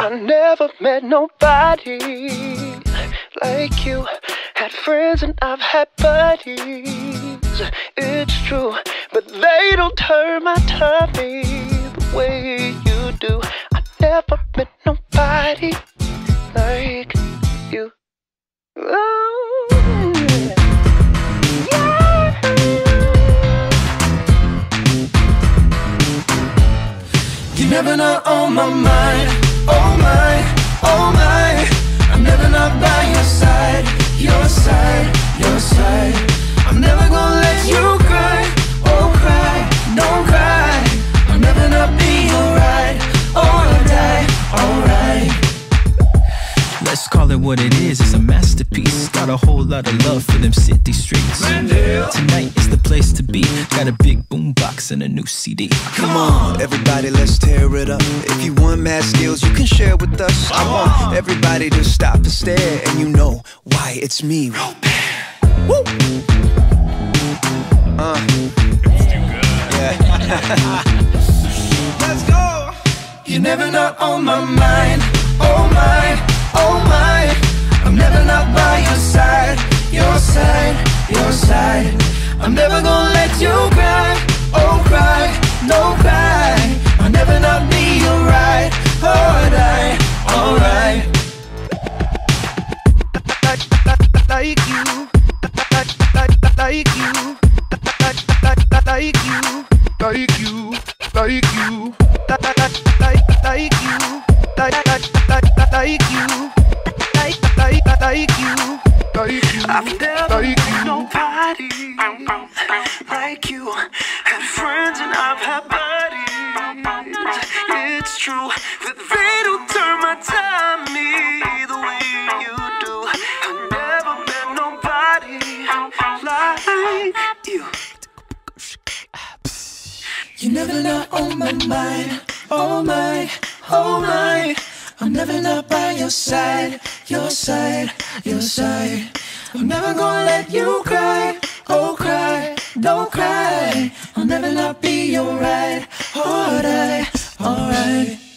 I never met nobody like you. Had friends and I've had buddies, it's true, but they don't turn my tummy the way you do. I never met nobody like you. Oh, yeah. You're never not on my mind. Oh my, oh my. I'm never not by your side. Your side, your side. I'm never gonna let you cry. Oh cry, don't cry. I'll never not be your ride or die. Alright. Let's call it what it is, it's a masterpiece. Got a whole lot of love for them city streets. Tonight is the place to be. Got a big boombox and a new CD. Come on, everybody, let's tear it up. If you want mad skills, you can share with us. I want everybody to stop and stare, and you know why it's me, Robert. Woo! Yeah. Let's go. You're never not on my mind. Oh my, oh my. I'm never not by your side. Your side, your side. I'm never gonna let you cry. Oh cry, no cry. I'll never not be your ride or die. Alright. Like you, like you, like you, like you, like you, like you, like you, like you. I've never met nobody like you. Had friends and I've had buddies, it's true, but they don't turn my tummy the way you do. I never met nobody like you. You're never not on my mind. Oh my, oh my. I'm never not by your side. Your side, your side. I'm never gonna let you cry. Oh cry, don't cry. I'll never not be your ride or die. Alright.